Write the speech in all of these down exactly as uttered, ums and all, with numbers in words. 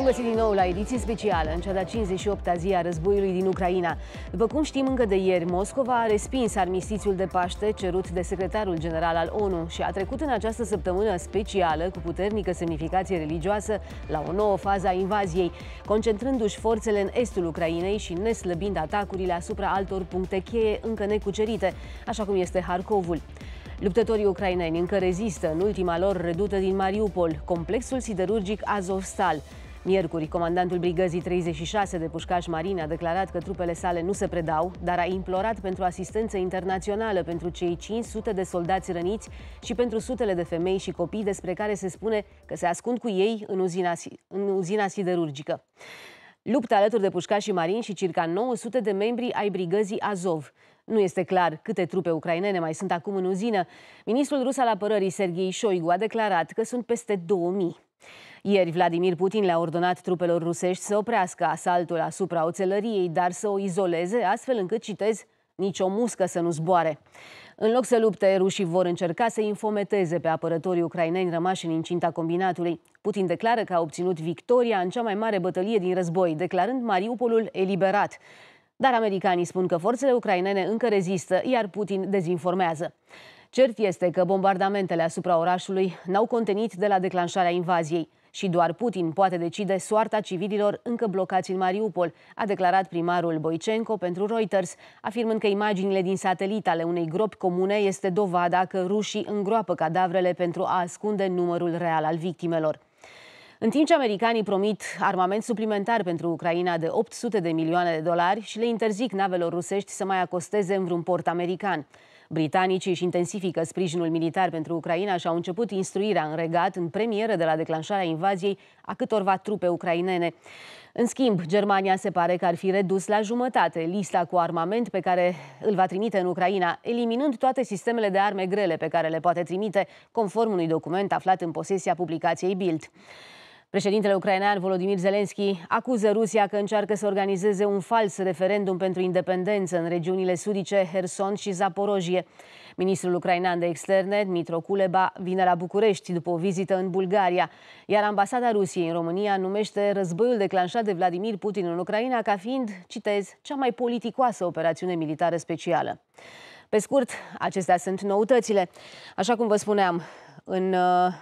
găsit din nou la ediție specială, în cea de-a cincizeci și opta zi a războiului din Ucraina. După cum știm încă de ieri, Moscova a respins armistițiul de Paște cerut de secretarul general al ONU și a trecut în această săptămână specială, cu puternică semnificație religioasă, la o nouă fază a invaziei, concentrându-și forțele în estul Ucrainei și neslăbind atacurile asupra altor puncte cheie încă necucerite, așa cum este Harkovul. Luptătorii ucraineni încă rezistă în ultima lor redută din Mariupol, complexul siderurgic Azovstal. Miercuri, comandantul brigăzii treizeci și șase de pușcași marini a declarat că trupele sale nu se predau, dar a implorat pentru asistență internațională pentru cei cinci sute de soldați răniți și pentru sutele de femei și copii despre care se spune că se ascund cu ei în uzina, în uzina siderurgică. Luptă alături de pușcașii marini și circa nouă sute de membri ai brigăzii Azov. Nu este clar câte trupe ucrainene mai sunt acum în uzină. Ministrul rus al apărării, Serghei Șoigu, a declarat că sunt peste două mii. Ieri, Vladimir Putin le-a ordonat trupelor rusești să oprească asaltul asupra oțelăriei, dar să o izoleze, astfel încât, citez, nicio muscă să nu zboare. În loc să lupte, rușii vor încerca să infometeze pe apărătorii ucraineni rămași în incinta combinatului. Putin declară că a obținut victoria în cea mai mare bătălie din război, declarând Mariupolul eliberat. Dar americanii spun că forțele ucrainene încă rezistă, iar Putin dezinformează. Cert este că bombardamentele asupra orașului n-au contenit de la declanșarea invaziei și doar Putin poate decide soarta civililor încă blocați în Mariupol, a declarat primarul Boicenco pentru Reuters, afirmând că imaginile din satelit ale unei gropi comune este dovada că rușii îngroapă cadavrele pentru a ascunde numărul real al victimelor. În timp ce americanii promit armament suplimentar pentru Ucraina de opt sute de milioane de dolari și le interzic navelor rusești să mai acosteze în vreun port american. Britanicii își intensifică sprijinul militar pentru Ucraina și au început instruirea în regat, în premieră de la declanșarea invaziei, a câtorva trupe ucrainene. În schimb, Germania se pare că ar fi redus la jumătate lista cu armament pe care îl va trimite în Ucraina, eliminând toate sistemele de arme grele pe care le poate trimite, conform unui document aflat în posesia publicației Bild. Președintele ucrainean Volodymyr Zelensky acuză Rusia că încearcă să organizeze un fals referendum pentru independență în regiunile sudice Herson și Zaporojie. Ministrul ucrainean de externe, Dmytro Kuleba, vine la București după o vizită în Bulgaria, iar ambasada Rusiei în România numește războiul declanșat de Vladimir Putin în Ucraina ca fiind, citez, cea mai politicoasă operațiune militară specială. Pe scurt, acestea sunt noutățile. Așa cum vă spuneam, în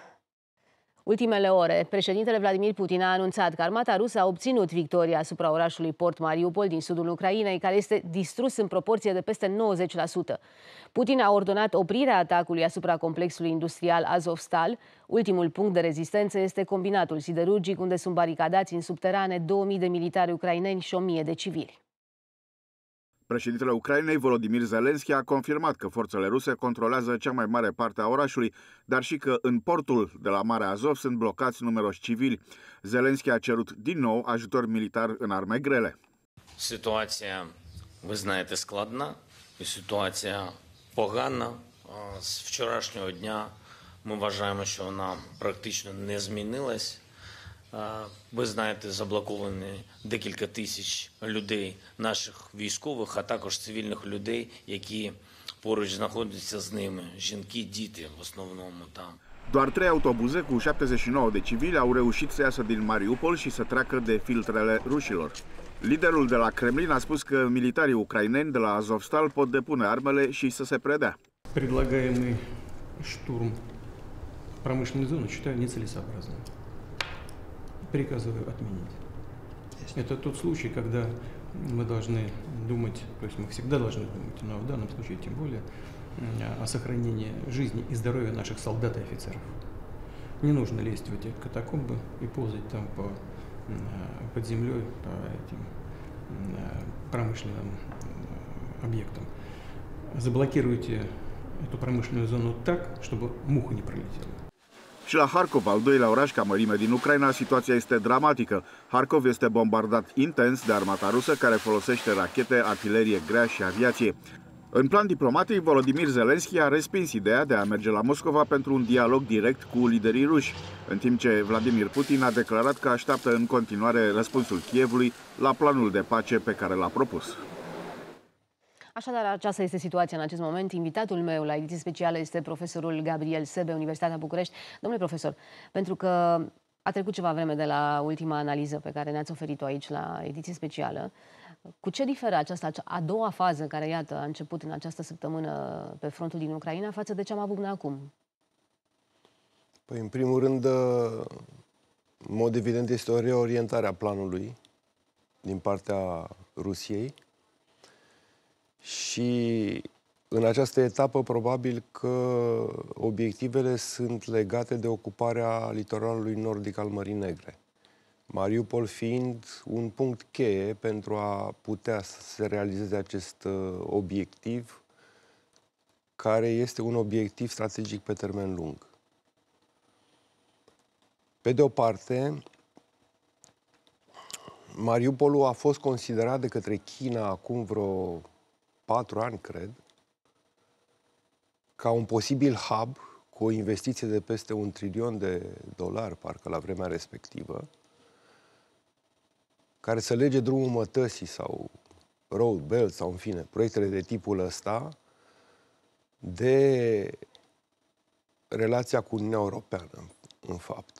ultimele ore, președintele Vladimir Putin a anunțat că armata rusă a obținut victoria asupra orașului port Mariupol din sudul Ucrainei, care este distrus în proporție de peste nouăzeci la sută. Putin a ordonat oprirea atacului asupra complexului industrial Azovstal. Ultimul punct de rezistență este combinatul siderurgic, unde sunt baricadați în subterane două mii de militari ucraineni și o mie de civili. Președintele Ucrainei, Volodymyr Zelensky, a confirmat că forțele ruse controlează cea mai mare parte a orașului, dar și că în portul de la Marea Azov sunt blocați numeroși civili. Zelensky a cerut din nou ajutor militar în arme grele. Situația, ви знаєте, складна, і ситуація погана. З вчорашнього дня ми вважаємо, що вона практично не змінилась. Ви знаєте, заблоковані декілька тисяч людей, наших військових, а також цивільних людей, які поруч знаходяться з ними. Жінки, діти в основному там. Doar trei autobuze cu șaptezeci și nouă de civili au reușit să iasă din Mariupol și să treacă de filtrele rușilor. Liderul de la Kremlin a spus că militarii ucraineni de la Azovstal pot depune armele și să se predea. Предлагаемый штурм промышленной зоны считаю нецелесообразным. Приказываю отменить. Это тот случай, когда мы должны думать, то есть мы всегда должны думать, но в данном случае тем более, о сохранении жизни и здоровья наших солдат и офицеров. Не нужно лезть в эти катакомбы и ползать там по, под землей по этим промышленным объектам. Заблокируйте эту промышленную зону так, чтобы муха не пролетела. Și la Harkov, al doilea oraș ca mărime din Ucraina, situația este dramatică. Harkov este bombardat intens de armata rusă, care folosește rachete, artilerie grea și aviație. În plan diplomatic, Volodymyr Zelensky a respins ideea de a merge la Moscova pentru un dialog direct cu liderii ruși, în timp ce Vladimir Putin a declarat că așteaptă în continuare răspunsul Kievului la planul de pace pe care l-a propus. Așadar, aceasta este situația în acest moment. Invitatul meu la ediție specială este profesorul Gabriel Sebe, Universitatea București. Domnule profesor, pentru că A trecut ceva vreme de la ultima analiză pe care ne-ați oferit-o aici la ediție specială. Cu ce diferă această a doua fază care, iată, a început în această săptămână pe frontul din Ucraina față de ce am avut până acum? Păi, în primul rând, în mod evident, este o reorientare a planului din partea Rusiei și în această etapă probabil că obiectivele sunt legate de ocuparea litoralului nordic al Mării Negre. Mariupol fiind un punct cheie pentru a putea să se realizeze acest obiectiv, care este un obiectiv strategic pe termen lung. Pe de o parte, Mariupolul a fost considerat de către China acum vreo patru ani, cred, ca un posibil hub cu o investiție de peste un trilion de dolari, parcă la vremea respectivă, care să lege drumul mătăsii sau road belt sau, în fine, proiectele de tipul ăsta de relația cu Uniunea Europeană, în fapt.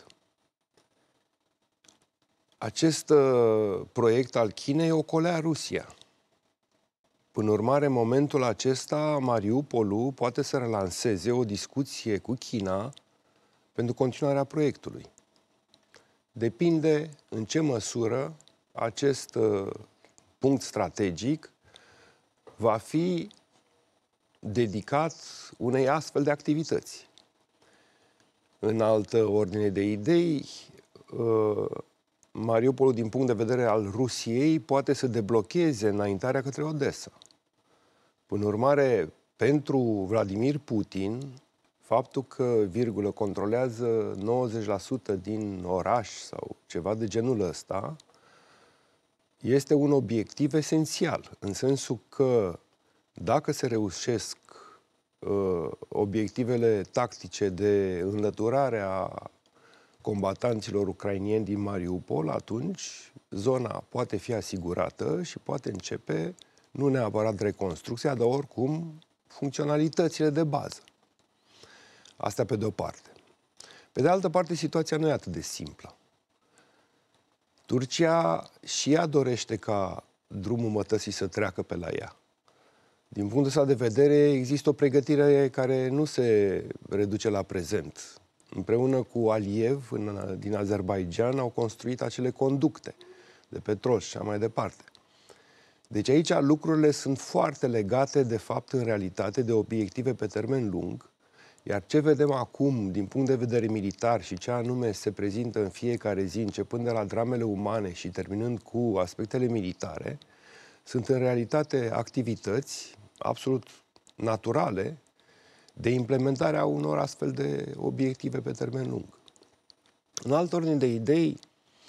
Acest uh, proiect al Chinei ocolea Rusia. Până urmare, în momentul acesta, Mariupolul poate să relanseze o discuție cu China pentru continuarea proiectului. Depinde în ce măsură acest uh, punct strategic va fi dedicat unei astfel de activități. În altă ordine de idei, uh, Mariupolul, din punct de vedere al Rusiei, poate să deblocheze înaintarea către Odessa. Până urmare, pentru Vladimir Putin, faptul că, virgulă, controlează nouăzeci la sută din oraș sau ceva de genul ăsta, este un obiectiv esențial, în sensul că dacă se reușesc uh, obiectivele tactice de înlăturare a combatanților ucrainieni din Mariupol, atunci zona poate fi asigurată și poate începe, nu neapărat reconstrucția, dar oricum funcționalitățile de bază. Asta pe de-o parte. Pe de altă parte, situația nu e atât de simplă. Turcia și ea dorește ca drumul mătăsii să treacă pe la ea. Din punctul ăsta de vedere, există o pregătire care nu se reduce la prezent. Împreună cu Aliyev, în, din Azerbaidjan, au construit acele conducte de petrol și așa mai departe. Deci aici lucrurile sunt foarte legate, de fapt, în realitate, de obiective pe termen lung, iar ce vedem acum, din punct de vedere militar și ce anume se prezintă în fiecare zi, începând de la dramele umane și terminând cu aspectele militare, sunt în realitate activități absolut naturale de implementarea unor astfel de obiective pe termen lung. În altă ordine de idei,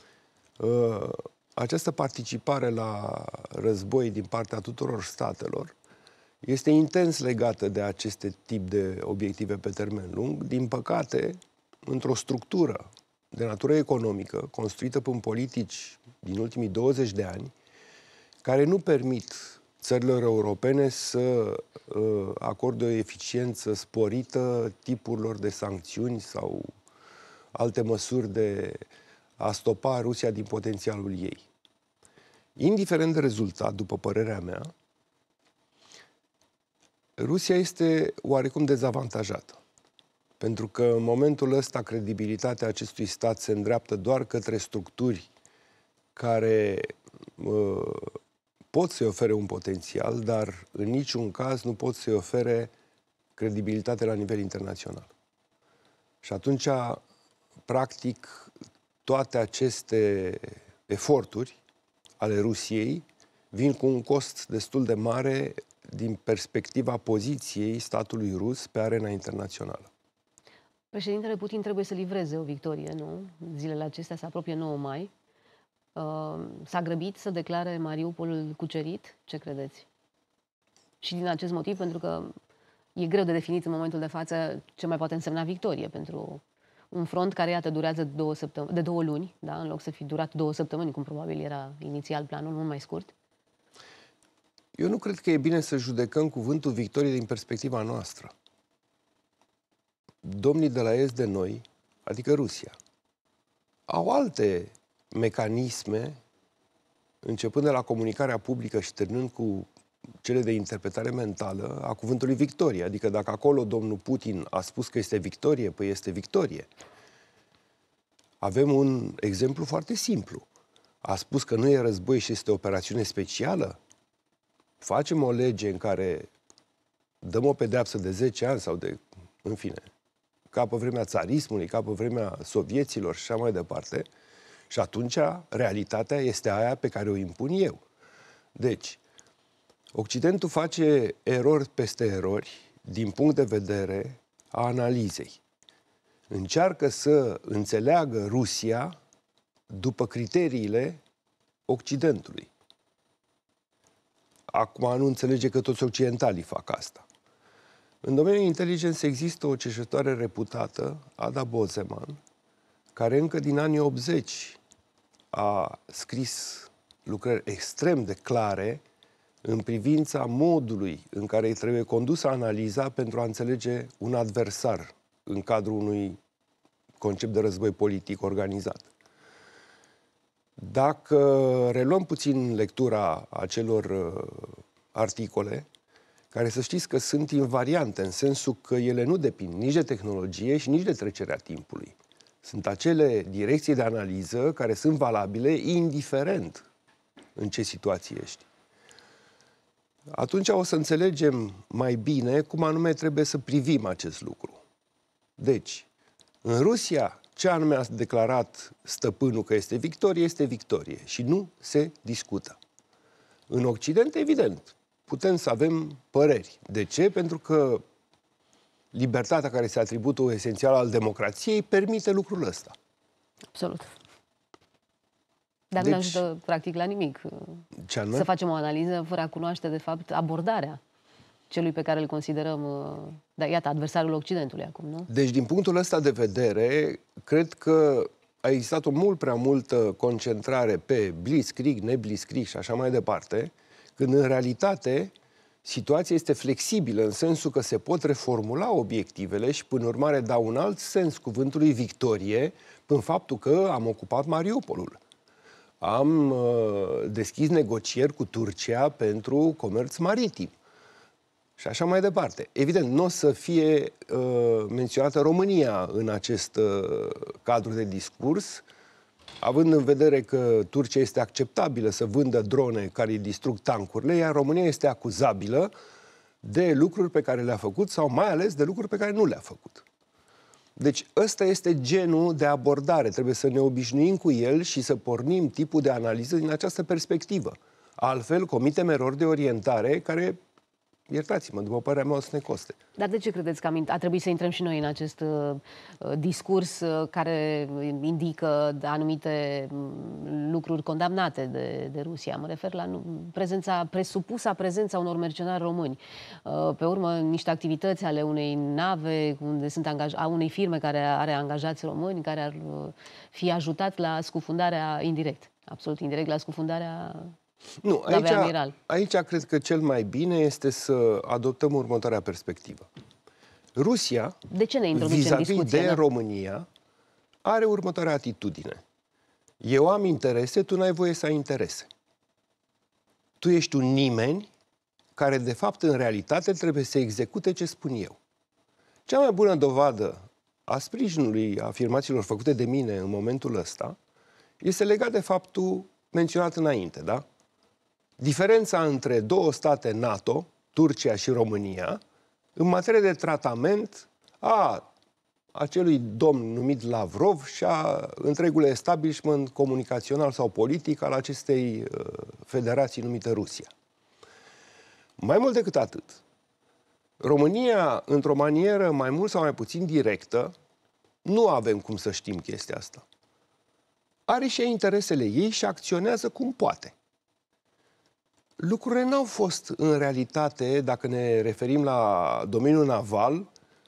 această participare la război din partea tuturor statelor este intens legată de aceste tip de obiective pe termen lung. Din păcate, într-o structură de natură economică, construită prin politici din ultimii douăzeci de ani, care nu permit țărilor europene să uh, acorde o eficiență sporită tipurilor de sancțiuni sau alte măsuri de a stopa Rusia din potențialul ei. Indiferent de rezultat, după părerea mea, Rusia este oarecum dezavantajată. Pentru că în momentul ăsta credibilitatea acestui stat se îndreaptă doar către structuri care uh, pot să-i ofere un potențial, dar în niciun caz nu pot să-i ofere credibilitate la nivel internațional. Și atunci, practic, toate aceste eforturi ale Rusiei vin cu un cost destul de mare din perspectiva poziției statului rus pe arena internațională. Președintele Putin trebuie să livreze o victorie, nu? Zilele acestea se apropie nouă mai. Uh, s-a grăbit să declare Mariupolul cucerit? Ce credeți? Și din acest motiv, pentru că e greu de definit în momentul de față ce mai poate însemna victorie pentru un front care, iată, durează două săptămâni, de două luni, da? În loc să fi durat două săptămâni, cum probabil era inițial planul, mult mai scurt. Eu nu cred că e bine să judecăm cuvântul victorie din perspectiva noastră. Domnii de la est de noi, adică Rusia, au alte mecanisme, începând de la comunicarea publică și terminând cu cele de interpretare mentală a cuvântului victorie. Adică dacă acolo domnul Putin a spus că este victorie, păi este victorie. Avem un exemplu foarte simplu. A spus că nu e război și este o operațiune specială? Facem o lege în care dăm o pedeapsă de zece ani sau de, în fine, ca pe vremea țarismului, ca pe vremea sovieților și așa mai departe, și atunci realitatea este aia pe care o impun eu. Deci, Occidentul face erori peste erori din punct de vedere a analizei. Încearcă să înțeleagă Rusia după criteriile Occidentului. Acum nu înțelege că toți occidentalii fac asta. În domeniul inteligenței există o cercetătoare reputată, Ada Bozeman, care încă din anii optzeci a scris lucrări extrem de clare în privința modului în care îi trebuie condusă analiza pentru a înțelege un adversar în cadrul unui concept de război politic organizat. Dacă reluăm puțin lectura acelor uh, articole, care să știți că sunt invariante, în sensul că ele nu depind nici de tehnologie și nici de trecerea timpului. Sunt acele direcții de analiză care sunt valabile indiferent în ce situație ești. Atunci o să înțelegem mai bine cum anume trebuie să privim acest lucru. Deci, în Rusia, ce anume a declarat stăpânul că este victorie, este victorie și nu se discută. În Occident, evident, putem să avem păreri. De ce? Pentru că libertatea care este atributul esențial al democrației permite lucrul ăsta. Absolut. Dar deci, nu ne ajută practic la nimic să facem o analiză fără a cunoaște, de fapt, abordarea celui pe care îl considerăm, da, iată, adversarul Occidentului acum, nu? Deci, din punctul ăsta de vedere, cred că a existat o mult prea multă concentrare pe blitzkrieg, neblitzkrieg și așa mai departe, când în realitate situația este flexibilă în sensul că se pot reformula obiectivele și până urmare dau un alt sens cuvântului victorie prin faptul că am ocupat Mariupolul. Am uh, deschis negocieri cu Turcia pentru comerț maritim. Și așa mai departe. Evident, nu o să fie uh, menționată România în acest uh, cadru de discurs, având în vedere că Turcia este acceptabilă să vândă drone care îi distrug tancurile, iar România este acuzabilă de lucruri pe care le-a făcut sau mai ales de lucruri pe care nu le-a făcut. Deci ăsta este genul de abordare. Trebuie să ne obișnuim cu el și să pornim tipul de analiză din această perspectivă. Altfel, comitem erori de orientare care, iertați-mă, după părerea mea, o să ne coste. Dar de ce credeți că am, a trebuit să intrăm și noi în acest uh, discurs uh, care indică anumite um, lucruri condamnate de, de Rusia? Mă refer la nu, prezența, presupusa prezența unor mercenari români. Uh, pe urmă, niște activități ale unei nave, unde sunt angaj, a unei firme care are angajați români, care ar uh, fi ajutat la scufundarea indirect, absolut indirect, la scufundarea... Nu, aici, aici cred că cel mai bine este să adoptăm următoarea perspectivă. Rusia, de ce ne introducem în discuție, de da? România, are următoarea atitudine. Eu am interese, tu n-ai voie să ai interese. Tu ești un nimeni care, de fapt, în realitate, trebuie să execute ce spun eu. Cea mai bună dovadă a sprijinului afirmațiilor făcute de mine în momentul ăsta este legat de faptul menționat înainte, da? Diferența între două state NATO, Turcia și România, în materie de tratament a acelui domn numit Lavrov și a întregului establishment comunicațional sau politic al acestei uh, federații numite Rusia. Mai mult decât atât, România, într-o manieră mai mult sau mai puțin directă, nu avem cum să știm chestia asta. Are și interesele ei și acționează cum poate. Lucrurile n-au fost în realitate, dacă ne referim la domeniul naval,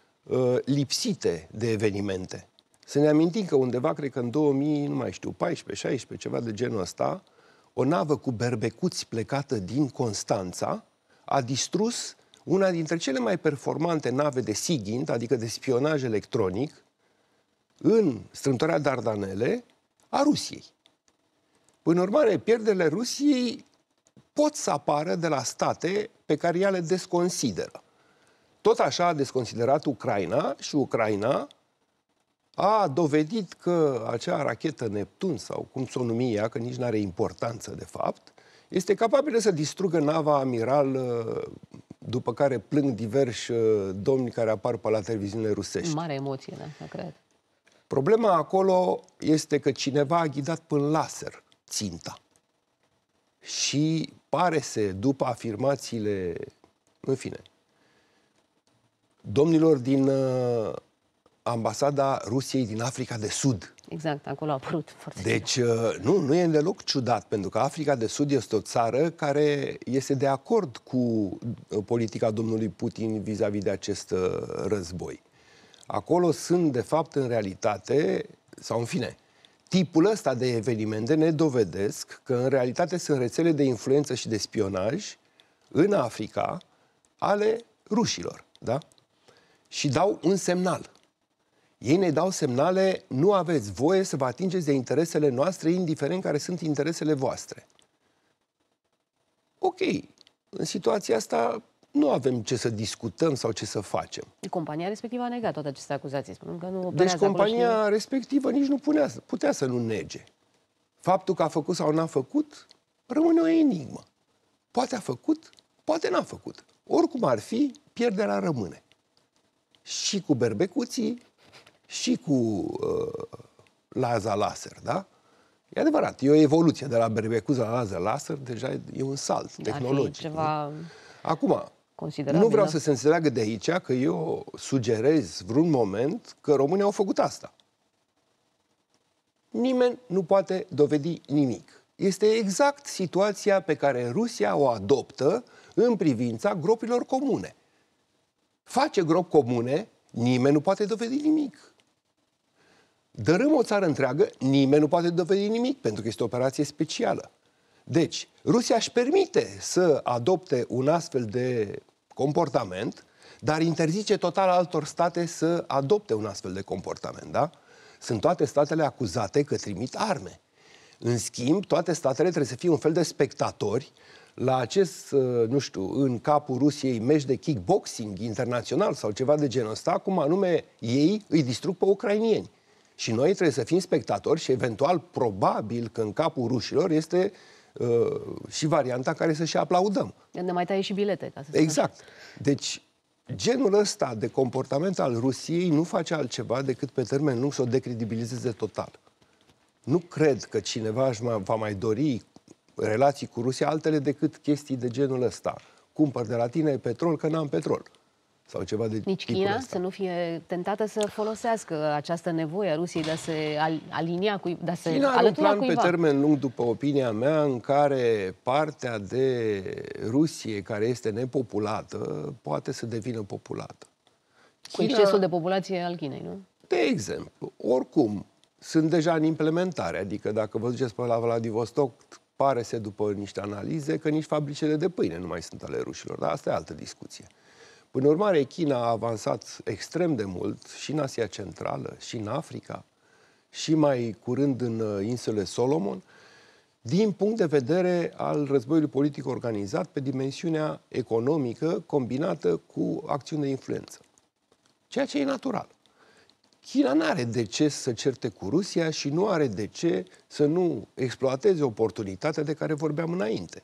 lipsite de evenimente. Să ne amintim că undeva, cred că în două mii, nu mai știu, paisprezece, șaisprezece, ceva de genul ăsta, o navă cu berbecuți plecată din Constanța a distrus una dintre cele mai performante nave de SIGINT, adică de spionaj electronic, în strâmtoarea Dardanele, a Rusiei. Prin urmare, pierderile Rusiei pot să apară de la state pe care ea le desconsideră. Tot așa a desconsiderat Ucraina și Ucraina a dovedit că acea rachetă Neptun, sau cum să o numi ea, că nici nu are importanță de fapt, este capabilă să distrugă nava amiral, după care plâng diversi domni care apar pe la televiziunile rusești. Mare emoție, da, cred. Problema acolo este că cineva a ghidat până laser ținta. Și pare să, după afirmațiile, în fine, domnilor din uh, ambasada Rusiei din Africa de Sud. Exact, acolo a apărut foarte Deci, uh, nu, nu e deloc ciudat, pentru că Africa de Sud este o țară care este de acord cu uh, politica domnului Putin vis-a-vis de acest uh, război. Acolo sunt, de fapt, în realitate, sau în fine, tipul ăsta de evenimente ne dovedesc că, în realitate, sunt rețele de influență și de spionaj în Africa ale rușilor, da? Și dau un semnal. Ei ne dau semnale, nu aveți voie să vă atingeți de interesele noastre, indiferent care sunt interesele voastre. Ok, în situația asta nu avem ce să discutăm sau ce să facem. Compania respectivă a negat toate aceste acuzații, spunând că nu operează. Deci compania și... respectivă nici nu punea, putea să nu nege. Faptul că a făcut sau n-a făcut rămâne o enigmă. Poate a făcut, poate n-a făcut. Oricum ar fi, pierderea rămâne. Și cu berbecuții, și cu uh, laza laser, da? E adevărat, e o evoluție de la berbecuță la laser laser, deja e un salt tehnologic. Ceva... Acum, considerabil, nu vreau da? să se înțeleagă de aici că eu sugerez vreun moment că România au făcut asta. Nimeni nu poate dovedi nimic. Este exact situația pe care Rusia o adoptă în privința gropilor comune. Face gropi comune, nimeni nu poate dovedi nimic. Dărâm o țară întreagă, nimeni nu poate dovedi nimic, pentru că este o operație specială. Deci, Rusia își permite să adopte un astfel de comportament, dar interzice total altor state să adopte un astfel de comportament, da? Sunt toate statele acuzate că trimit arme. În schimb, toate statele trebuie să fie un fel de spectatori la acest, nu știu, în capul Rusiei meci de kickboxing internațional sau ceva de genul ăsta, cum anume ei îi distrug pe ucrainieni. Și noi trebuie să fim spectatori și eventual, probabil că în capul rușilor este uh, și varianta care să și aplaudăm. Ne mai taie și bilete, ca să spun exact. Așa. Deci, genul ăsta de comportament al Rusiei nu face altceva decât pe termen lung să o decredibilizeze total. Nu cred că cineva își va mai dori relații cu Rusia altele decât chestii de genul ăsta. Cumpăr de la tine petrol că n-am petrol. Sau ceva de Nici China ăsta. Să nu fie tentată să folosească această nevoie a Rusiei de a se alinia cu, de a se China are un plan cuiva. Pe termen lung, după opinia mea, în care partea de Rusie care este nepopulată poate să devină populată. Cu China, excesul de populație al Chinei, nu? De exemplu, oricum, sunt deja în implementare. Adică dacă vă duceți pe la Vladivostok, pare să după niște analize că nici fabricele de pâine nu mai sunt ale rușilor. Dar asta e altă discuție. Până urmare, China a avansat extrem de mult și în Asia Centrală, și în Africa, și mai curând în insulele Solomon, din punct de vedere al războiului politic organizat pe dimensiunea economică combinată cu acțiune de influență. Ceea ce e natural. China nu are de ce să certe cu Rusia și nu are de ce să nu exploateze oportunitatea de care vorbeam înainte.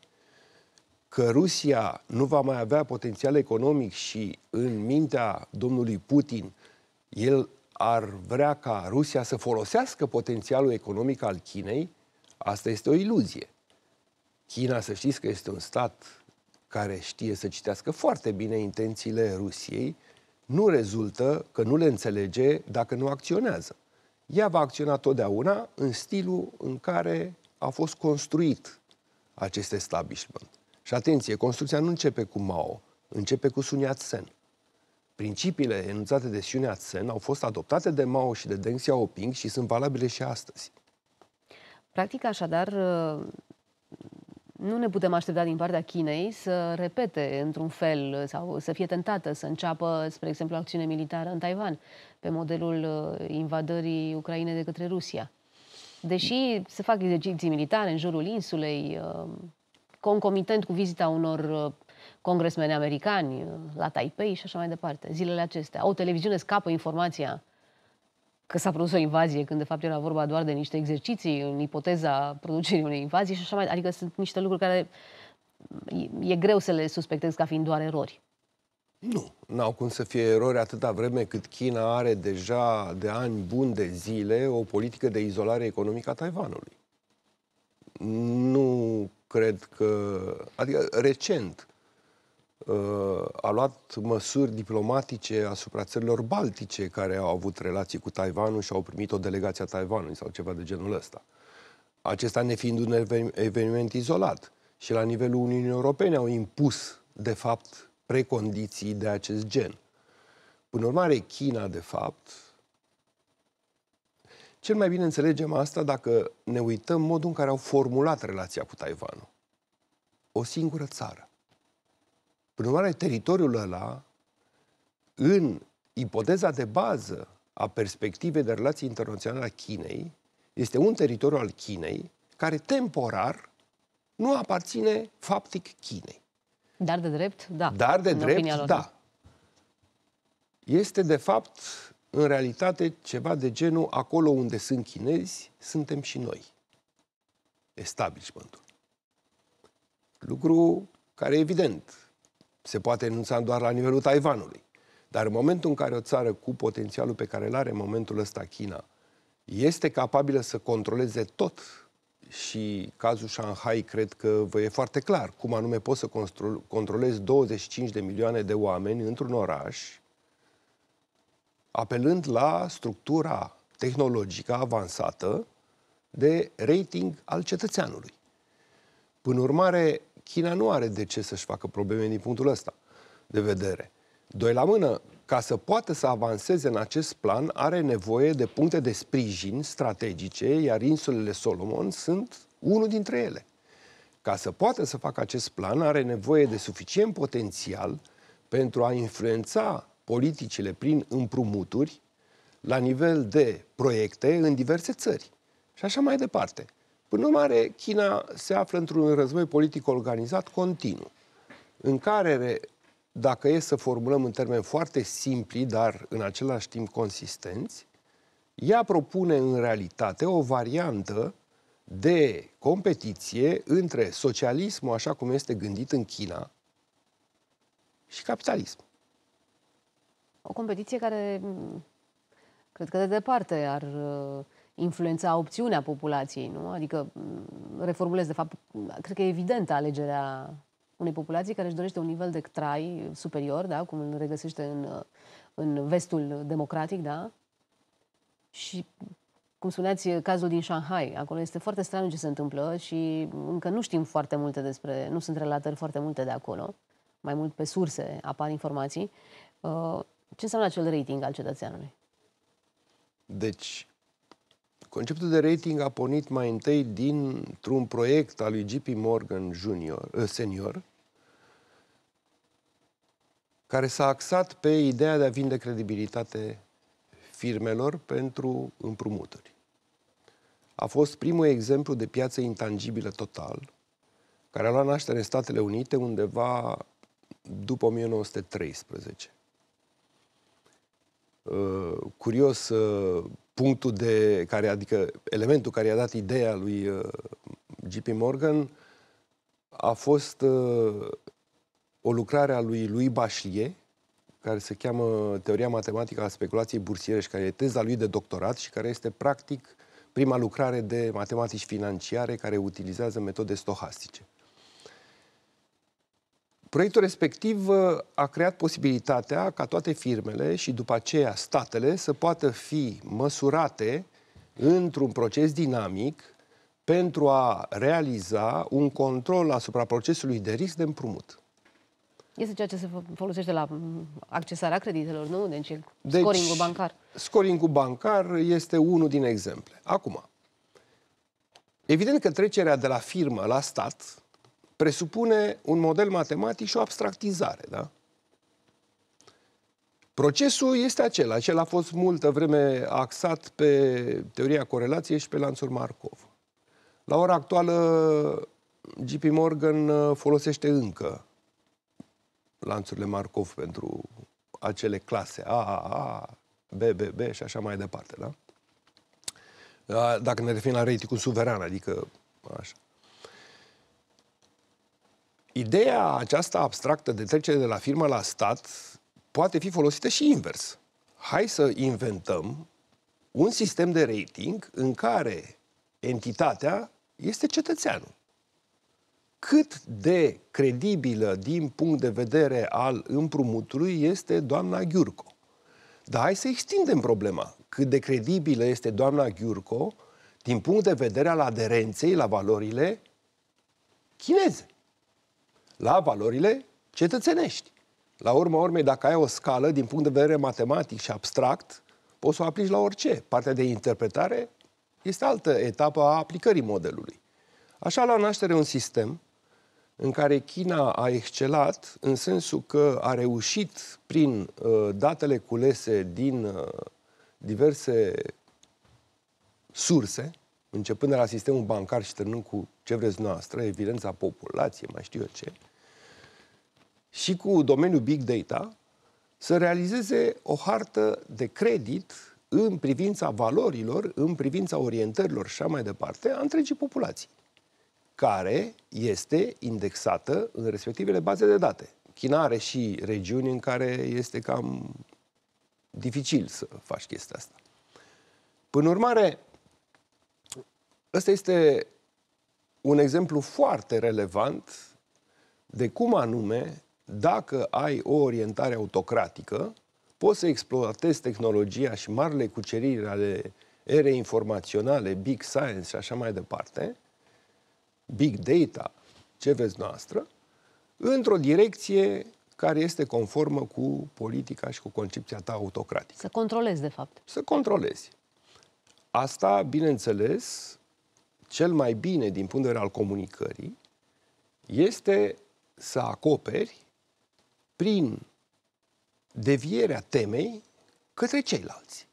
Că Rusia nu va mai avea potențial economic și în mintea domnului Putin el ar vrea ca Rusia să folosească potențialul economic al Chinei, asta este o iluzie. China, să știți că este un stat care știe să citească foarte bine intențiile Rusiei, nu rezultă că nu le înțelege dacă nu acționează. Ea va acționa totdeauna în stilul în care a fost construit acest establishment. Și atenție, construcția nu începe cu Mao, începe cu Sun Yat-sen. Principiile enunțate de Sun Yat-sen au fost adoptate de Mao și de Deng Xiaoping și sunt valabile și astăzi. Practic, așadar, nu ne putem aștepta din partea Chinei să repete într-un fel sau să fie tentată să înceapă, spre exemplu, acțiune militară în Taiwan, pe modelul invadării Ucrainei de către Rusia. deși se fac exerciții militare în jurul insulei, concomitent cu vizita unor congresmeni americani la Taipei și așa mai departe, zilele acestea. O televiziune scapă informația că s-a produs o invazie, când de fapt era vorba doar de niște exerciții în ipoteza producerii unei invazii și așa mai departe. Adică sunt niște lucruri care e greu să le suspectezi ca fiind doar erori. Nu, n-au cum să fie erori atâta vreme cât China are deja de ani buni de zile o politică de izolare economică a Taiwanului. Nu cred că... Adică recent a luat măsuri diplomatice asupra țărilor baltice care au avut relații cu Taiwanul și au primit o delegație a Taiwanului sau ceva de genul ăsta. Acesta nefiind un eveniment izolat. Și la nivelul Uniunii Europene au impus, de fapt, precondiții de acest gen. Până urmare, China, de fapt, cel mai bine înțelegem asta dacă ne uităm modul în care au formulat relația cu Taiwanul. O singură țară. Până urmare, teritoriul ăla, în ipoteza de bază a perspectivei de relații internaționale a Chinei, este un teritoriu al Chinei care temporar nu aparține faptic Chinei. Dar de drept, da. Dar de drept, da. Este, de fapt, în realitate, ceva de genul acolo unde sunt chinezi, suntem și noi. Establishmentul. Lucru care, evident, se poate enunța doar la nivelul Taiwanului. Dar în momentul în care o țară cu potențialul pe care îl are în momentul ăsta China este capabilă să controleze tot, și cazul Shanghai cred că vă e foarte clar cum anume poți să controlezi douăzeci și cinci de milioane de oameni într-un oraș, apelând la structura tehnologică avansată de rating al cetățeanului. Până urmare, China nu are de ce să-și facă probleme din punctul ăsta de vedere. Doi la mână, ca să poată să avanseze în acest plan, are nevoie de puncte de sprijin strategice, iar insulele Solomon sunt unul dintre ele. Ca să poată să facă acest plan, are nevoie de suficient potențial pentru a influența politicile prin împrumuturi la nivel de proiecte în diverse țări. Și așa mai departe. Până urmare, China se află într-un război politic organizat continuu, în care, dacă e să formulăm în termeni foarte simpli, dar în același timp consistenți, ea propune în realitate o variantă de competiție între socialismul, așa cum este gândit în China, și capitalism. O competiție care, cred că de departe, ar influența opțiunea populației, nu? Adică, reformulez, de fapt, cred că e evidentă alegerea unei populații care își dorește un nivel de trai superior, da? Cum îl regăsește în, în vestul democratic, da? Și, cum spuneați, cazul din Shanghai, acolo este foarte straniu ce se întâmplă și încă nu știm foarte multe despre, nu sunt relatări foarte multe de acolo, mai mult pe surse apar informații. Ce înseamnă acel rating al cetățeanului? Deci, conceptul de rating a pornit mai întâi dintr-un proiect al lui J P Morgan Junior, senior, care s-a axat pe ideea de a vinde credibilitate firmelor pentru împrumuturi. A fost primul exemplu de piață intangibilă total, care a luat naștere în Statele Unite undeva după o mie nouă sute treisprezece. Uh, curios, uh, punctul de care, adică elementul care i-a dat ideea lui uh, J P Morgan a fost uh, o lucrare a lui Louis Bachelier, care se cheamă Teoria matematică a speculației bursiere și care e teza lui de doctorat și care este practic prima lucrare de matematici financiare care utilizează metode stohastice. Proiectul respectiv a creat posibilitatea ca toate firmele și după aceea statele să poată fi măsurate într-un proces dinamic pentru a realiza un control asupra procesului de risc de împrumut. Este ceea ce se folosește la accesarea creditelor, nu? Deci, deci scoring-ul bancar. Scoring-ul bancar este unul din exemple. Acum, evident că trecerea de la firmă la stat presupune un model matematic și o abstractizare, da? Procesul este acela. Acela a fost multă vreme axat pe teoria corelației și pe lanțul Markov. La ora actuală, J P Morgan folosește încă lanțurile Markov pentru acele clase A, A, A, B, B, B și așa mai departe, da? Dacă ne referim la ratingul suveran, adică așa. Ideea aceasta abstractă de trecere de la firmă la stat poate fi folosită și invers. Hai să inventăm un sistem de rating în care entitatea este cetățeanul. Cât de credibilă din punct de vedere al împrumutului este doamna Ghiurco. Dar hai să extindem problema. Cât de credibilă este doamna Ghiurco din punct de vedere al aderenței la valorile chineze, la valorile cetățenești. La urma urmei, dacă ai o scală din punct de vedere matematic și abstract, poți să o aplici la orice. Partea de interpretare este altă etapă a aplicării modelului. Așa la naștere un sistem în care China a excelat în sensul că a reușit prin uh, datele culese din uh, diverse surse, începând de la sistemul bancar și terminând cu ce vreți noastră, evidența populației, mai știu eu ce, și cu domeniul Big Data, să realizeze o hartă de credit în privința valorilor, în privința orientărilor și așa mai departe, a întregii populații, care este indexată în respectivele baze de date. China are și regiuni în care este cam dificil să faci chestia asta. Până urmare, ăsta este un exemplu foarte relevant de cum anume, dacă ai o orientare autocratică, poți să exploatezi tehnologia și marile cuceriri ale erei informaționale, big science și așa mai departe, big data, ce vezi noastră, într-o direcție care este conformă cu politica și cu concepția ta autocratică. Să controlezi, de fapt. Să controlezi. Asta, bineînțeles, cel mai bine din punct de vedere al comunicării, este să acoperi prin devierea temei către ceilalți.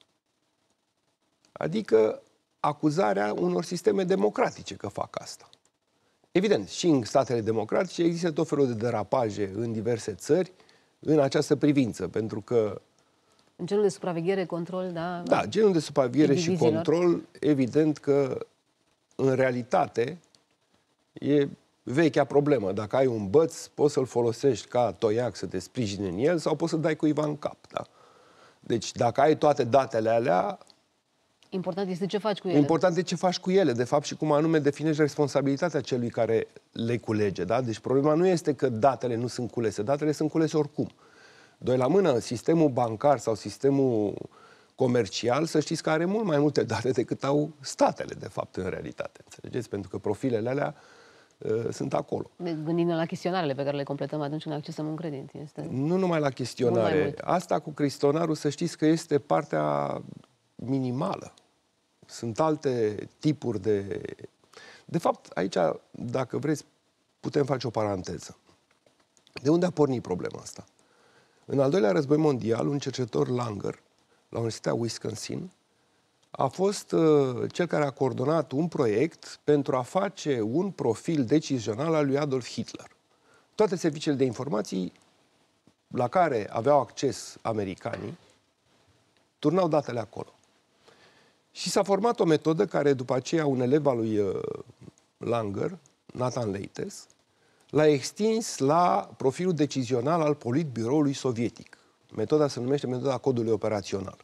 Adică acuzarea unor sisteme democratice că fac asta. Evident, și în statele democratice există tot felul de derapaje în diverse țări în această privință, pentru că... În genul de supraveghere, control, da? Da, genul de supraveghere și control, evident că în realitate e vechea problemă. Dacă ai un băț, poți să-l folosești ca toiac să te sprijini în el sau poți să dai cuiva în cap, da? Deci dacă ai toate datele alea... Important este ce faci cu ele. Important este ce faci cu ele, de fapt, și cum anume definești responsabilitatea celui care le culege, da? Deci problema nu este că datele nu sunt culese, datele sunt culese oricum. Doi la mână, sistemul bancar sau sistemul comercial, să știți că are mult mai multe date decât au statele, de fapt, în realitate. Înțelegeți? Pentru că profilele alea uh, sunt acolo. Gândind la chestionarele pe care le completăm atunci când accesăm un credit. Este... Nu numai la chestionare. Asta cu chestionarul, să știți că este partea minimală. Sunt alte tipuri de... De fapt, aici, dacă vreți, putem face o paranteză. De unde a pornit problema asta? În al doilea război mondial, un cercetător Langer, la Universitatea Wisconsin, a fost uh, cel care a coordonat un proiect pentru a face un profil decizional al lui Adolf Hitler. Toate serviciile de informații la care aveau acces americanii turnau datele acolo. Și s-a format o metodă care, după aceea, un elev al lui uh, Langer, Nathan Leites, l-a extins la profilul decizional al Politbiroului sovietic. Metoda se numește metoda codului operațional.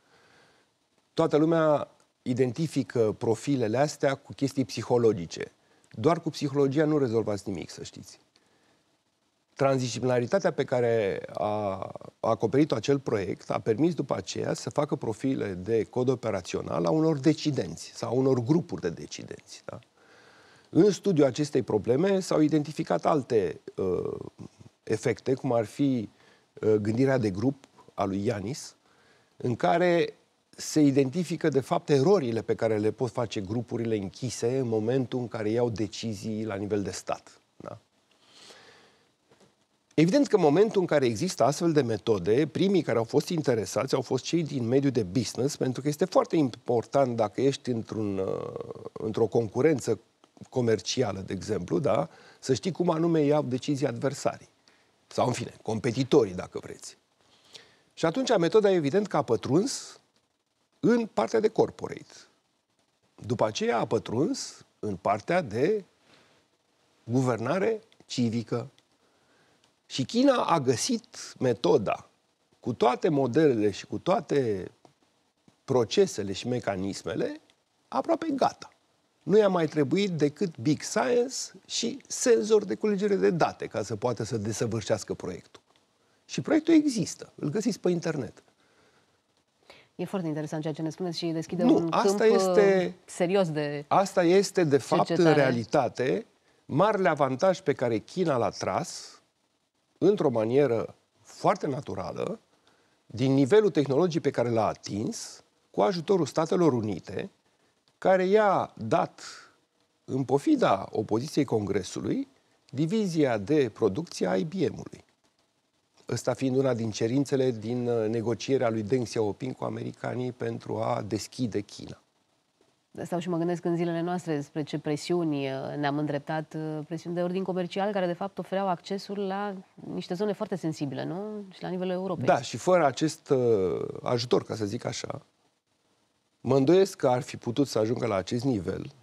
Toată lumea identifică profilele astea cu chestii psihologice. Doar cu psihologia nu rezolvați nimic, să știți. Tranzdisciplinaritatea pe care a, a acoperit-o acel proiect a permis după aceea să facă profile de cod operațional a unor decidenți sau a unor grupuri de decidenți. Da? În studiul acestei probleme s-au identificat alte uh, efecte, cum ar fi uh, gândirea de grup a lui Yanis, în care se identifică, de fapt, erorile pe care le pot face grupurile închise în momentul în care iau decizii la nivel de stat. Da? Evident că în momentul în care există astfel de metode, primii care au fost interesați au fost cei din mediul de business, pentru că este foarte important dacă ești într-un, într-o concurență comercială, de exemplu, da, să știi cum anume iau decizii adversarii. Sau, în fine, competitorii, dacă vreți. Și atunci metoda, evident, că a pătruns în partea de corporate. După aceea a pătruns în partea de guvernare civică. Și China a găsit metoda, cu toate modelele și cu toate procesele și mecanismele, aproape gata. Nu i-a mai trebuit decât Big Science și senzor de culegere de date ca să poată să desăvârșească proiectul. Și proiectul există, îl găsiți pe internet. E foarte interesant ceea ce ne spuneți și deschide nu, un asta câmp este, serios de Asta este, de fapt, cercetare. În realitate, marele avantaj pe care China l-a tras într-o manieră foarte naturală, din nivelul tehnologiei pe care l-a atins, cu ajutorul Statelor Unite, care i-a dat, în pofida opoziției Congresului, divizia de producție a I B M-ului. Ăsta fiind una din cerințele din negocierea lui Deng Xiaoping cu americanii pentru a deschide China. Stau și mă gândesc în zilele noastre spre ce presiuni ne-am îndreptat, presiuni de ordin comercial, care de fapt ofereau accesul la niște zone foarte sensibile, nu? Și la nivelul Europei. Da, și fără acest uh, ajutor, ca să zic așa, mă îndoiesc că ar fi putut să ajungă la acest nivel.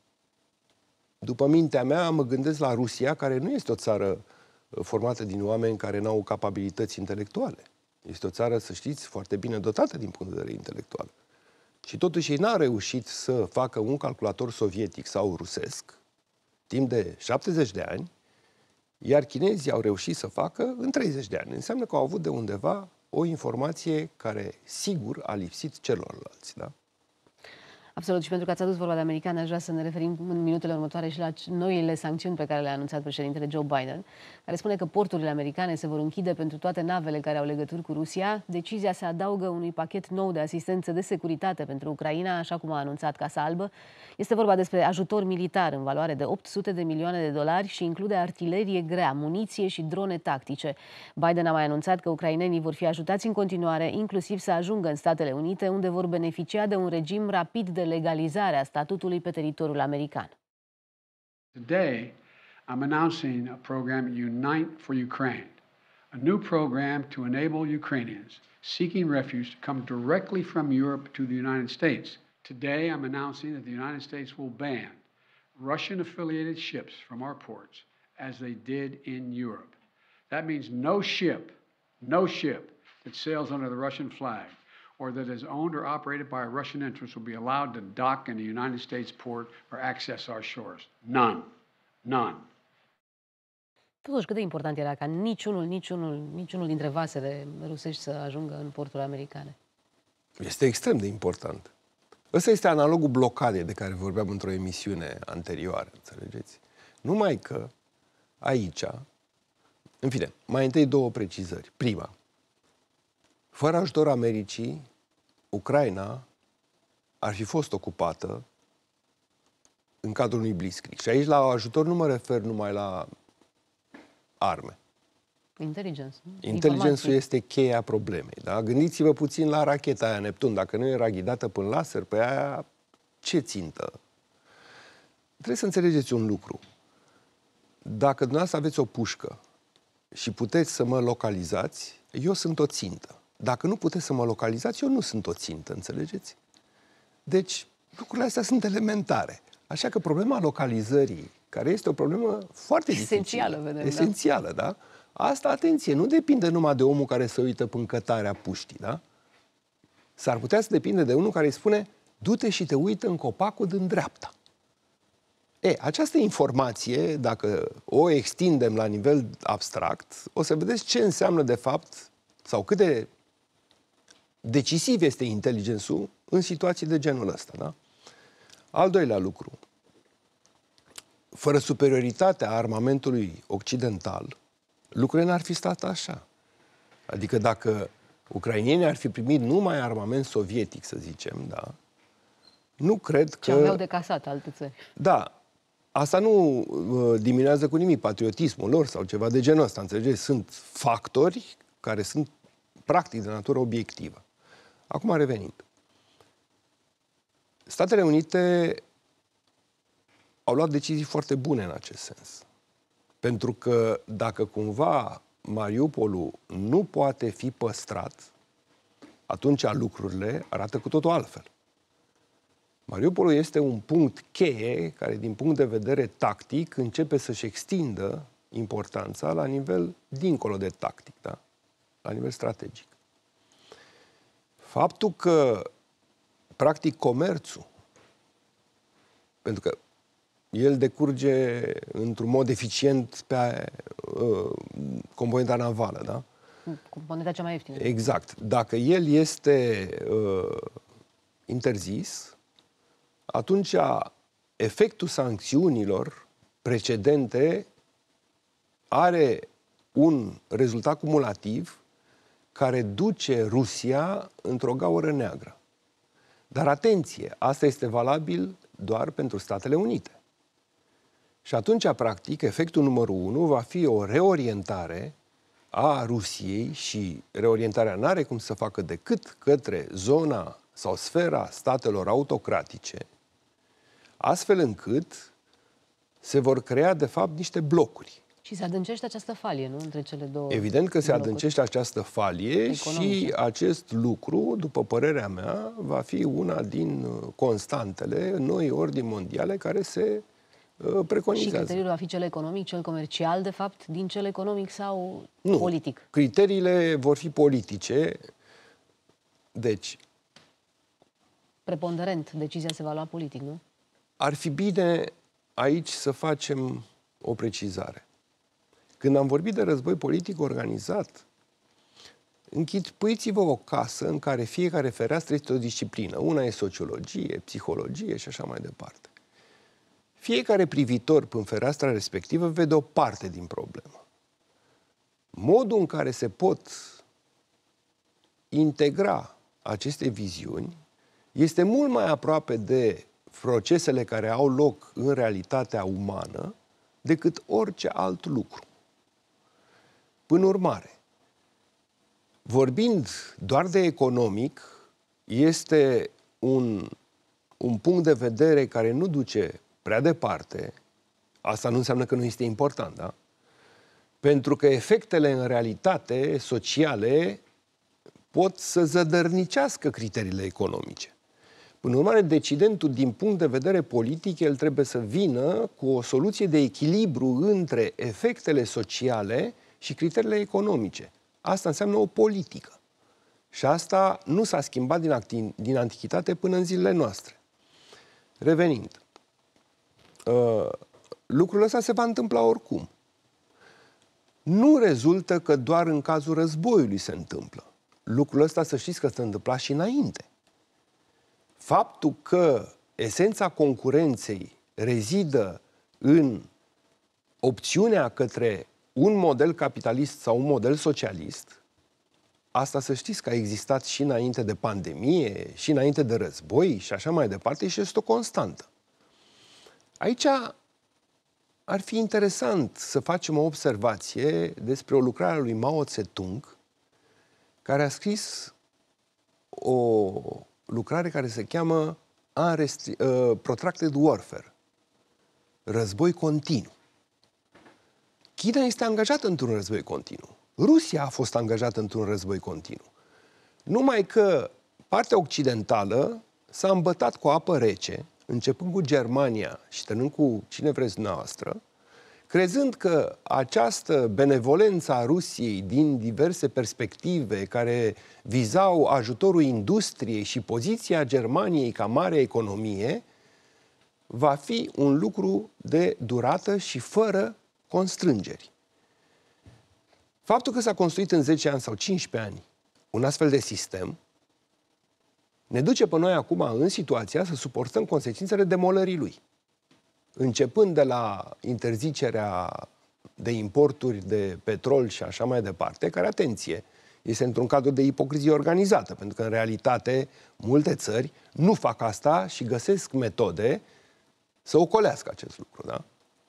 După mintea mea, mă gândesc la Rusia, care nu este o țară formată din oameni care n-au capabilități intelectuale. Este o țară, să știți, foarte bine dotată din punct de vedere intelectual. Și totuși ei n-au reușit să facă un calculator sovietic sau rusesc timp de șaptezeci de ani, iar chinezii au reușit să facă în treizeci de ani. Înseamnă că au avut de undeva o informație care, sigur, a lipsit celorlalți, da? Absolut. Și pentru că ați adus vorba de americani, aș vrea să ne referim în minutele următoare și la noile sancțiuni pe care le-a anunțat președintele Joe Biden, care spune că porturile americane se vor închide pentru toate navele care au legături cu Rusia. Decizia se adaugă unui pachet nou de asistență de securitate pentru Ucraina, așa cum a anunțat Casa Albă. Este vorba despre ajutor militar în valoare de opt sute de milioane de dolari și include artilerie grea, muniție și drone tactice. Biden a mai anunțat că ucrainenii vor fi ajutați în continuare, inclusiv să ajungă în Statele Unite, unde vor beneficia de un regim rapid de legalizarea statutului pe teritoriul american. Today, I'm announcing a program Unite for Ukraine, a new program to enable Ukrainians seeking refuge to come directly from Europe to the United States. Today, I'm announcing that the United States will ban Russian-affiliated ships from our ports, as they did in Europe. That means no ship, no ship that sails under the Russian flag or that is owned or operated by a Russian interest will be allowed to dock in the United States port or access our shores. None. None. Totuși, cât de important era ca niciunul, niciunul, niciunul dintre vasele rusești să ajungă în porturi americane? Este extrem de important. Ăsta este analogul blocadei de care vorbeam într-o emisiune anterioară, înțelegeți? Numai că aici, în fine, mai întâi două precizări. Prima, fără ajutorul Americii, Ucraina ar fi fost ocupată în cadrul unui blitzkrieg. Și aici la ajutor nu mă refer numai la arme. Inteligență. Inteligențul este cheia problemei. Da? Gândiți-vă puțin la racheta aia Neptun. Dacă nu era ghidată până laser, pe aia ce țintă? Trebuie să înțelegeți un lucru. Dacă dumneavoastră aveți o pușcă și puteți să mă localizați, eu sunt o țintă. Dacă nu puteți să mă localizați, eu nu sunt o țintă, înțelegeți? Deci, lucrurile astea sunt elementare. Așa că problema localizării, care este o problemă foarte esențială, dificilă, vedem, esențială, da? Asta, atenție, nu depinde numai de omul care se uită pe încătarea puștii, da? S-ar putea să depinde de unul care îi spune, du-te și te uită în copacul din dreapta. E, această informație, dacă o extindem la nivel abstract, o să vedeți ce înseamnă de fapt, sau cât de decisiv este inteligențul în situații de genul ăsta, da? Al doilea lucru. Fără superioritatea armamentului occidental, lucrurile n-ar fi stat așa. Adică dacă ucrainienii ar fi primit numai armament sovietic, să zicem, da, nu cred că... Ce aveau de casat alte țări. Da. Asta nu uh, diminuează cu nimic patriotismul lor sau ceva de genul ăsta, înțelegeți? Sunt factori care sunt practic de natură obiectivă. Acum revenind. Statele Unite au luat decizii foarte bune în acest sens. Pentru că dacă cumva Mariupolul nu poate fi păstrat, atunci lucrurile arată cu totul altfel. Mariupolul este un punct cheie care, din punct de vedere tactic, începe să-și extindă importanța la nivel dincolo de tactic, da? La nivel strategic. Faptul că, practic, comerțul, pentru că el decurge într-un mod eficient pe uh, componenta navală, da? Componenta cea mai ieftină. Exact. Dacă el este uh, interzis, atunci efectul sancțiunilor precedente are un rezultat cumulativ care duce Rusia într-o gaură neagră. Dar atenție, asta este valabil doar pentru Statele Unite. Și atunci, practic, efectul numărul unu va fi o reorientare a Rusiei și reorientarea n-are cum să facă decât către zona sau sfera statelor autocratice, astfel încât se vor crea, de fapt, niște blocuri. Și se adâncește această falie, nu? Între cele două. Evident că se blocuri. adâncește această falie economice. Și acest lucru, după părerea mea, va fi una din constantele noi ordini mondiale care se uh, preconizează. Și criteriul va fi cel economic, cel comercial, de fapt, din cel economic sau nu, politic? Criteriile vor fi politice. Deci, preponderent, decizia se va lua politic, nu? Ar fi bine aici să facem o precizare. Când am vorbit de război politic organizat, închipuiți-vă o casă în care fiecare fereastră este o disciplină. Una e sociologie, psihologie și așa mai departe. Fiecare privitor prin fereastra respectivă vede o parte din problemă. Modul în care se pot integra aceste viziuni este mult mai aproape de procesele care au loc în realitatea umană decât orice alt lucru. Pîn urmare, vorbind doar de economic, este un, un punct de vedere care nu duce prea departe. Asta nu înseamnă că nu este important, da? Pentru că efectele în realitate sociale pot să zădărnicească criteriile economice. Până urmare, decidentul, din punct de vedere politic, el trebuie să vină cu o soluție de echilibru între efectele sociale și criteriile economice. Asta înseamnă o politică. Și asta nu s-a schimbat din, acti- din antichitate până în zilele noastre. Revenind, uh, lucrul ăsta se va întâmpla oricum. Nu rezultă că doar în cazul războiului se întâmplă. Lucrul ăsta, să știți că se întâmpla și înainte. Faptul că esența concurenței rezidă în opțiunea către un model capitalist sau un model socialist, asta să știți că a existat și înainte de pandemie, și înainte de război și așa mai departe, și este o constantă. Aici ar fi interesant să facem o observație despre o lucrare a lui Mao Tse-tung, care a scris o lucrare care se cheamă Unrestri- uh, Protracted Warfare, război continuu. China este angajată într-un război continuu. Rusia a fost angajată într-un război continuu. Numai că partea occidentală s-a îmbătat cu apă rece, începând cu Germania și terminând cu cine vreți dumneavoastră, crezând că această benevolență a Rusiei din diverse perspective care vizau ajutorul industriei și poziția Germaniei ca mare economie va fi un lucru de durată și fără constrângeri. Faptul că s-a construit în zece ani sau cincisprezece ani un astfel de sistem ne duce pe noi acum în situația să suportăm consecințele demolării lui. Începând de la interzicerea de importuri de petrol și așa mai departe, care, atenție, este într-un cadru de ipocrizie organizată, pentru că, în realitate, multe țări nu fac asta și găsesc metode să ocolească acest lucru, da?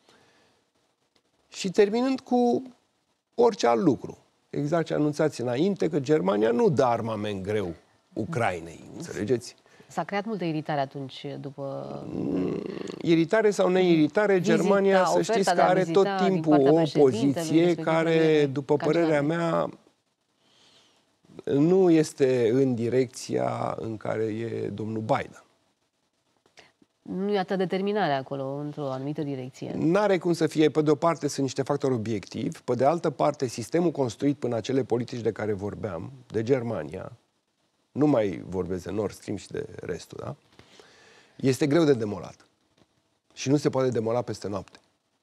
Și terminând cu orice alt lucru. Exact ce anunțați înainte, că Germania nu dă armament greu Ucrainei, înțelegeți? S-a creat multă iritare atunci după... Iritare sau neiritare, vizita, Germania, să știți că are tot timpul o opoziție care, după părerea mea, nu este în direcția în care e domnul Biden. Nu e atât determinare acolo, într-o anumită direcție. N-are cum să fie. Pe de o parte sunt niște factori obiectivi, pe de altă parte sistemul construit până acele politici de care vorbeam, de Germania, nu mai vorbesc de Nord Stream și de restul, da? Este greu de demolat. Și nu se poate demola peste noapte.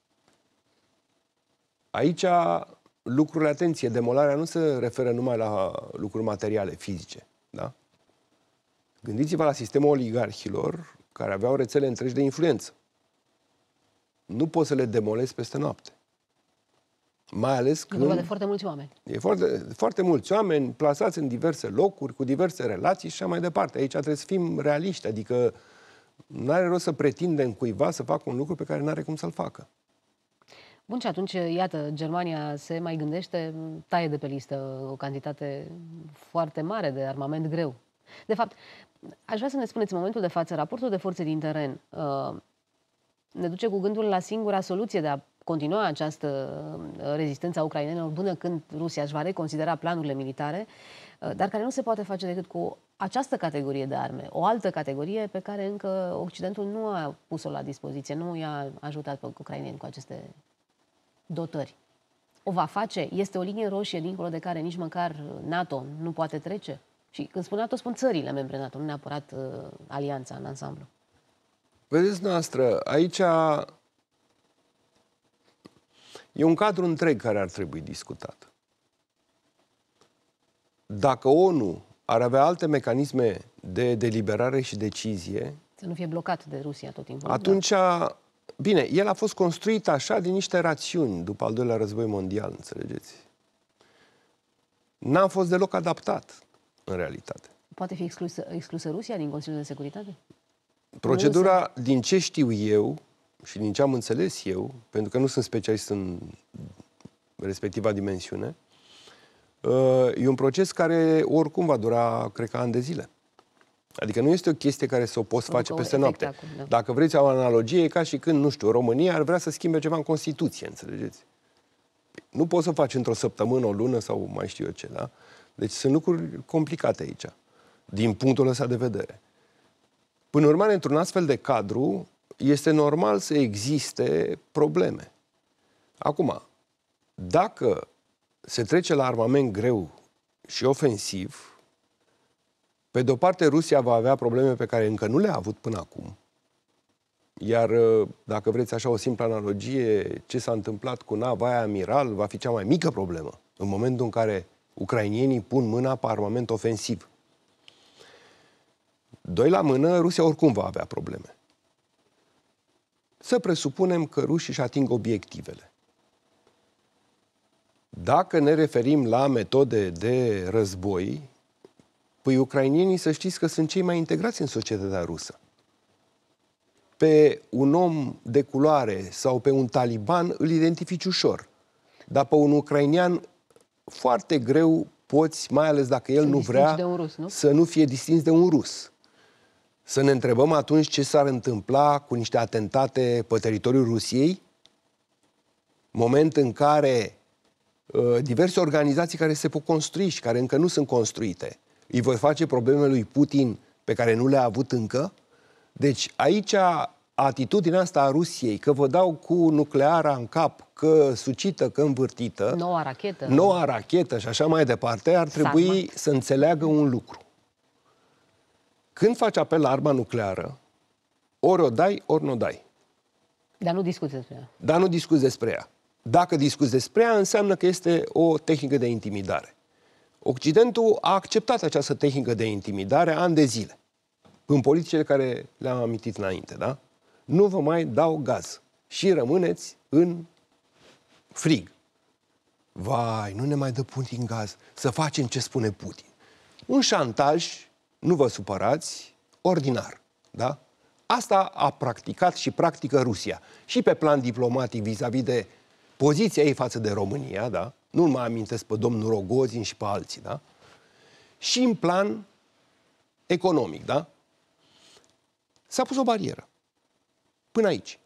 Aici lucrurile, atenție, demolarea nu se referă numai la lucruri materiale, fizice, da? Gândiți-vă la sistemul oligarhilor care aveau rețele întregi de influență. Nu poți să le demolezi peste noapte. Mai ales când... E vorba de foarte mulți oameni. E foarte, foarte mulți oameni plasați în diverse locuri, cu diverse relații și așa mai departe. Aici trebuie să fim realiști, adică nu are rost să pretindem cuiva să facă un lucru pe care nu are cum să-l facă. Bun, și atunci, iată, Germania se mai gândește, taie de pe listă o cantitate foarte mare de armament greu. De fapt, aș vrea să ne spuneți, în momentul de față, raportul de forțe din teren uh, ne duce cu gândul la singura soluție de a continua această rezistență a ucrainenilor până când Rusia își va reconsidera planurile militare, uh, dar care nu se poate face decât cu această categorie de arme, o altă categorie pe care încă Occidentul nu a pus-o la dispoziție, nu i-a ajutat pe ucraineni cu aceste dotări. O va face? Este o linie roșie dincolo de care nici măcar NATO nu poate trece? Și când spun NATO, spun țările membre NATO, nu neapărat uh, alianța în ansamblu. Vedeți noastră, aici e un cadru întreg care ar trebui discutat. Dacă ONU ar avea alte mecanisme de deliberare și decizie... Să nu fie blocat de Rusia tot timpul. Atunci, da. Bine, el a fost construit așa din niște rațiuni după al doilea război mondial, înțelegeți? N-a fost deloc adaptat, în realitate. Poate fi exclusă, exclusă Rusia din Consiliul de Securitate? Procedura, din ce știu eu și din ce am înțeles eu, pentru că nu sunt specialist în respectiva dimensiune, e un proces care oricum va dura, cred că, ani de zile. Adică nu este o chestie care să o poți face peste noapte. Acum, da. Dacă vreți o analogie, e ca și când, nu știu, România ar vrea să schimbe ceva în Constituție, înțelegeți? Nu poți să faci într-o săptămână, o lună sau mai știu eu ce, da? Deci sunt lucruri complicate aici, din punctul ăsta de vedere. Până urmare, într-un astfel de cadru, este normal să existe probleme. Acum, dacă se trece la armament greu și ofensiv, pe de-o parte, Rusia va avea probleme pe care încă nu le-a avut până acum. Iar, dacă vreți așa o simplă analogie, ce s-a întâmplat cu nava aia Amiral va fi cea mai mică problemă în momentul în care ucrainienii pun mâna pe armament ofensiv. Doi la mână, Rusia oricum va avea probleme. Să presupunem că rușii își ating obiectivele. Dacă ne referim la metode de război, păi ucrainienii, să știți că sunt cei mai integrați în societatea rusă. Pe un om de culoare sau pe un taliban îl identifici ușor. Dar pe un ucrainian foarte greu poți, mai ales dacă el nu vrea, rus, nu? să nu fie distins de un rus. Să ne întrebăm atunci ce s-ar întâmpla cu niște atentate pe teritoriul Rusiei, moment în care uh, diverse organizații care se pot construi și care încă nu sunt construite, îi vor face probleme lui Putin pe care nu le-a avut încă. Deci aici atitudinea asta a Rusiei, că vă dau cu nucleara în cap, că sucită, că învârtită, noua rachetă, noua rachetă și așa mai departe, ar trebui Sarma. să înțeleagă un lucru. Când faci apel la arma nucleară, ori o dai, ori nu o dai. Dar nu discuți despre ea. Dar nu discuți despre ea. Dacă discuți despre ea, înseamnă că este o tehnică de intimidare. Occidentul a acceptat această tehnică de intimidare ani de zile. În politicile care le-am amintit înainte, da? Nu vă mai dau gaz. Și rămâneți în frig. Vai, nu ne mai dă Putin gaz. Să facem ce spune Putin. Un șantaj, nu vă supărați, ordinar, da? Asta a practicat și practică Rusia. Și pe plan diplomatic vis-a-vis de poziția ei față de România, da? Nu mai amintesc pe domnul Rogozin și pe alții, da? Și în plan economic, da? S-a pus o barieră. Până aici.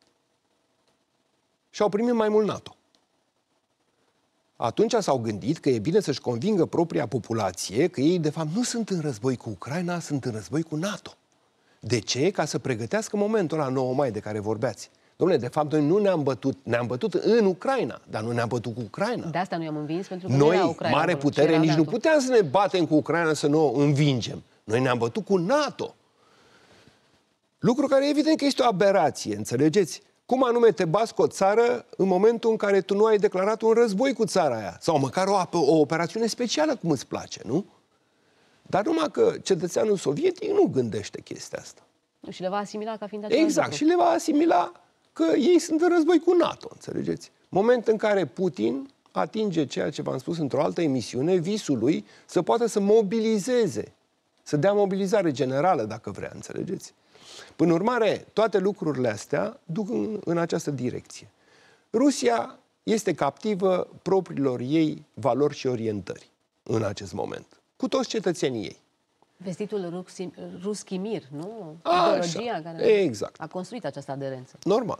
Și au primit mai mult NATO. Atunci s-au gândit că e bine să-și convingă propria populație că ei, de fapt, nu sunt în război cu Ucraina, sunt în război cu NATO. De ce? Ca să pregătească momentul ăla nouă mai de care vorbeați. Dom'le, de fapt, noi nu ne-am bătut, ne-am bătut în Ucraina, dar nu ne-am bătut cu Ucraina. De asta nu i-am învins, pentru că noi, nu era Ucraina mare acolo, putere, nici NATO. nu puteam să ne batem cu Ucraina să nu o învingem. Noi ne-am bătut cu NATO. Lucru care evident că este o aberație, înțelegeți? Cum anume te bați cu o țară în momentul în care tu nu ai declarat un război cu țara aia? Sau măcar o, o operațiune specială, cum îți place, nu? Dar numai că cetățeanul sovietic nu gândește chestia asta. Și le va asimila ca fiind același Exact, lucru. și le va asimila că ei sunt în război cu NATO, înțelegeți? Moment în care Putin atinge ceea ce v-am spus într-o altă emisiune, visul lui să poată să mobilizeze, să dea mobilizare generală, dacă vrea, înțelegeți? Până urmare, toate lucrurile astea duc în, în această direcție. Rusia este captivă propriilor ei valori și orientări în acest moment, cu toți cetățenii ei. Vestitul Ruski Mir, nu? Așa, ideologia care exact. a construit această aderență. Normal.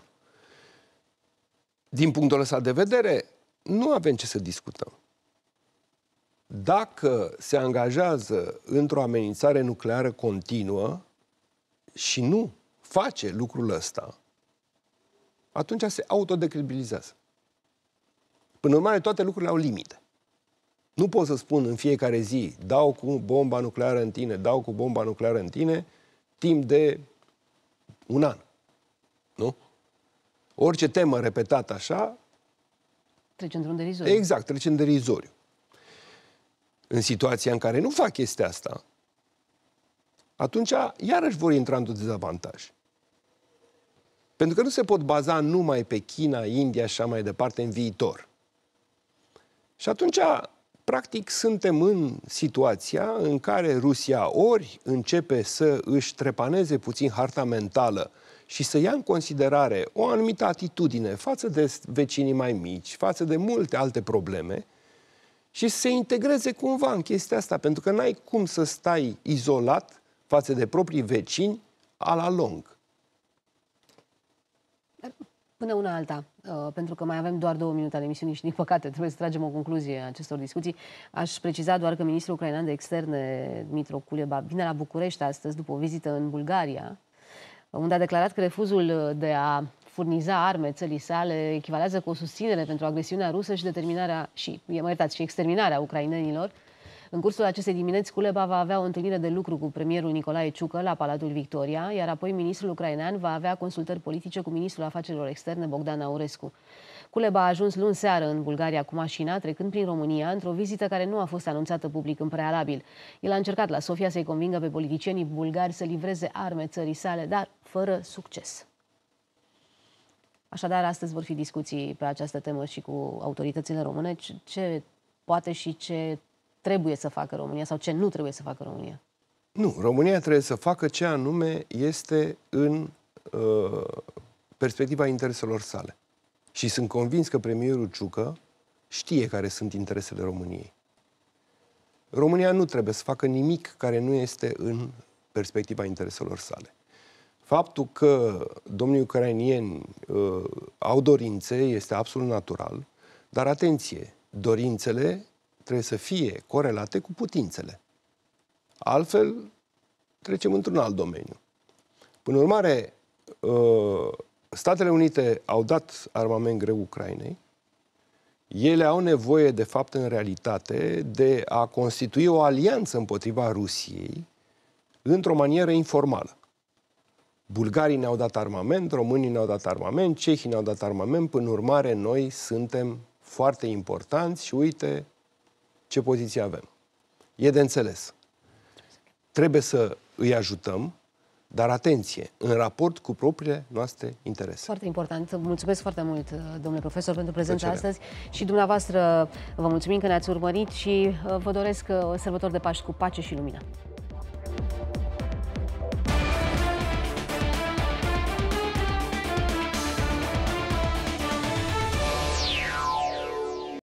Din punctul ăsta de vedere, nu avem ce să discutăm. Dacă se angajează într-o amenințare nucleară continuă și nu face lucrul ăsta, atunci se autodecredibilizează. Până urmare, toate lucrurile au limite. Nu pot să spun în fiecare zi, dau cu bomba nucleară în tine, dau cu bomba nucleară în tine, timp de un an. Nu? Orice temă repetată așa... Trece într-un derizoriu. Exact, trece în derizoriu. În situația în care nu fac chestia asta, atunci iarăși vor intra într-un dezavantaj. Pentru că nu se pot baza numai pe China, India și așa mai departe în viitor. Și atunci, practic, suntem în situația în care Rusia ori începe să își trepaneze puțin harta mentală și să ia în considerare o anumită atitudine față de vecinii mai mici, față de multe alte probleme și să se integreze cumva în chestia asta, pentru că n-ai cum să stai izolat față de proprii vecini a la lung. Până una alta, pentru că mai avem doar două minute ale emisiunii și, din păcate, trebuie să tragem o concluzie a acestor discuții, aș preciza doar că ministrul ucrainean de externe, Dmytro Kuleba, vine la București astăzi după o vizită în Bulgaria, unde a declarat că refuzul de a furniza arme țării sale echivalează cu o susținere pentru agresiunea rusă și determinarea și, mă iertați, și exterminarea ucrainenilor. În cursul acestei dimineți, Kuleba va avea o întâlnire de lucru cu premierul Nicolae Ciucă la Palatul Victoria, iar apoi ministrul ucrainean va avea consultări politice cu ministrul afacerilor externe Bogdan Aurescu. Kuleba a ajuns luni seară în Bulgaria cu mașina, trecând prin România, într-o vizită care nu a fost anunțată public în prealabil. El a încercat la Sofia să-i convingă pe politicienii bulgari să livreze arme țării sale, dar fără succes. Așadar, astăzi vor fi discuții pe această temă și cu autoritățile române. Ce poate și ce trebuie să facă România sau ce nu trebuie să facă România? Nu, România trebuie să facă ce anume este în uh, perspectiva intereselor sale. Și sunt convins că premierul Ciucă știe care sunt interesele României. România nu trebuie să facă nimic care nu este în perspectiva intereselor sale. Faptul că domnii ucrainieni uh, au dorințe este absolut natural, dar atenție, dorințele trebuie să fie corelate cu putințele. Altfel, trecem într-un alt domeniu. Până urmare, Statele Unite au dat armament greu Ucrainei. Ele au nevoie, de fapt, în realitate, de a constitui o alianță împotriva Rusiei într-o manieră informală. Bulgarii ne-au dat armament, românii ne-au dat armament, cehii ne-au dat armament, până urmare, noi suntem foarte importanți și uite ce poziție avem. E de înțeles. Trebuie să îi ajutăm, dar atenție, în raport cu propriile noastre interese. Foarte important. Mulțumesc foarte mult, domnule profesor, pentru prezența astăzi și dumneavoastră vă mulțumim că ne-ați urmărit și vă doresc sărbători de Paști cu pace și lumină.